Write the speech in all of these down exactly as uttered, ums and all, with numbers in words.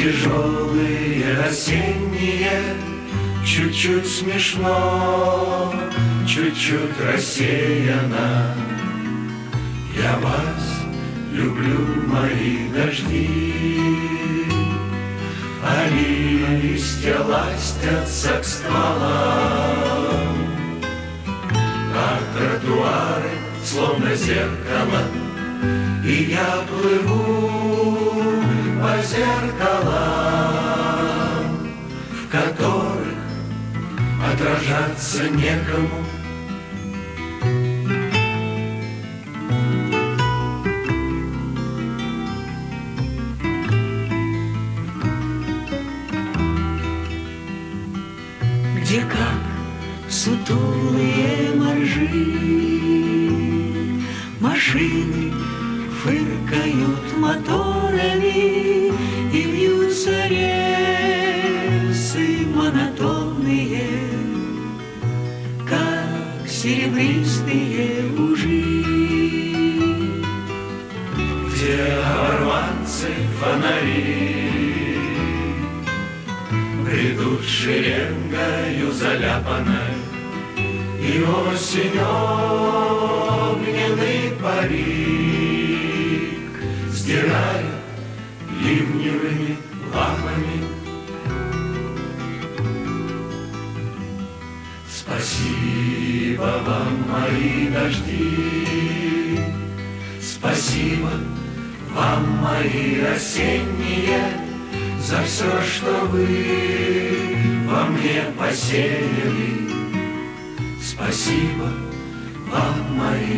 Тяжелые осенние, чуть-чуть смешно, чуть-чуть рассеяно. Я вас люблю, мои дожди, а листья ластятся к стволам, а тротуары словно зеркало, и я плыву по зеркалам, в которых отражаться некому. Где как сутулые моржи, машины фыркают моторами, и вьются рельсы монотонные, как серебристые ужи. Где оборванцы фонари бредут шеренгою заляпанной, и осенью огненный парик сдирая ливневыми лапами. Спасибо вам, мои дожди, спасибо вам, мои осенние, за все, что вы во мне посеяли. Спасибо вам, мои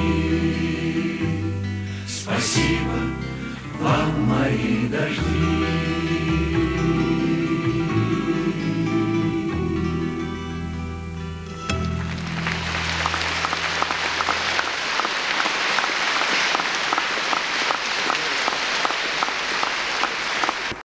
дожди, спасибо вам, мои дожди.